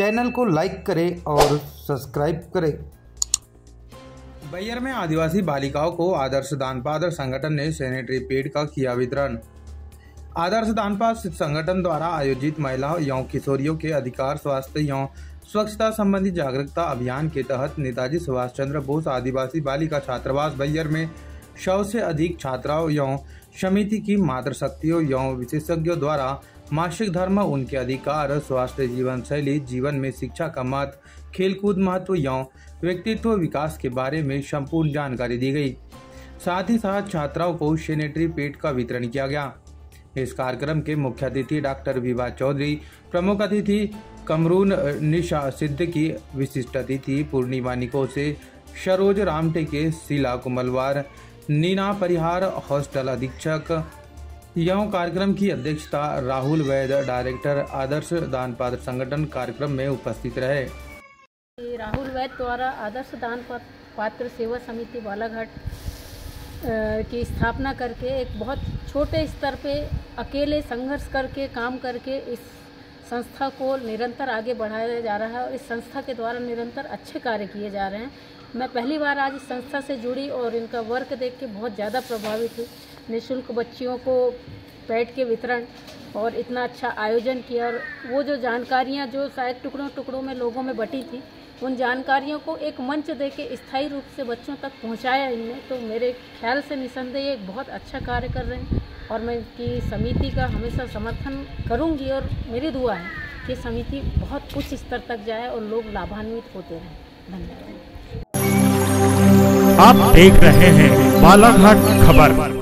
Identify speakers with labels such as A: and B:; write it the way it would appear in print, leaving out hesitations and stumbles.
A: Channel को like करें और सब्सक्राइब करें।
B: बैयर में आदिवासी बालिकाओं को आदर्श दानपात्र संगठन ने सैनिटरी पैड का किया वितरण। आदर्श दानपात्र संगठन द्वारा आयोजित महिलाओं एवं किशोरियों के अधिकार, स्वास्थ्य एवं स्वच्छता संबंधी जागरूकता अभियान के तहत नेताजी सुभाष चंद्र बोस आदिवासी बालिका छात्रावास बैयर में 100 से अधिक छात्राओं एवं समिति की मातृशक्तियों एवं विशेषज्ञों द्वारा मासिक धर्म, उनके अधिकार, स्वास्थ्य जीवन शैली, जीवन में शिक्षा का महत्व, खेलकूद महत्व एवं व्यक्तित्व विकास के बारे में संपूर्ण जानकारी दी गई। साथ ही साथ छात्राओं को सैनिटरी पैड का वितरण किया गया। इस कार्यक्रम के मुख्य अतिथि डॉक्टर विभा चौधरी, प्रमुख अतिथि कमरून निशा सिद्दीकी, विशिष्ट अतिथि पूर्णिमा निकोसे, सरोज रामटेके, शीला कुमलवार, नीना परिहार, हॉस्टल अधीक्षक एवं कार्यक्रम की अध्यक्षता राहुल वैद, डायरेक्टर आदर्श दानपात्र संगठन कार्यक्रम में उपस्थित रहे।
C: राहुल वैद द्वारा आदर्श दानपात्र सेवा समिति बालाघाट की स्थापना करके एक बहुत छोटे स्तर पे अकेले संघर्ष करके काम करके इस संस्था को निरंतर आगे बढ़ाया जा रहा है और इस संस्था के द्वारा निरंतर अच्छे कार्य किए जा रहे हैं। मैं पहली बार आज इस संस्था से जुड़ी और इनका वर्क देख के बहुत ज़्यादा प्रभावित हुई। निःशुल्क बच्चियों को पैड के वितरण और इतना अच्छा आयोजन किया और वो जो जानकारियाँ जो शायद टुकड़ों टुकड़ों में लोगों में बटी थी, उन जानकारियों को एक मंच देके स्थायी रूप से बच्चों तक पहुंचाया इनने, तो मेरे ख्याल से निसंदेह एक बहुत अच्छा कार्य कर रहे हैं और मैं इनकी समिति का हमेशा समर्थन करूंगी और मेरी दुआ है कि समिति बहुत उच्च स्तर तक जाए और लोग लाभान्वित होते रहें। धन्यवाद।
D: आप देख रहे हैं बालाघाट खबर।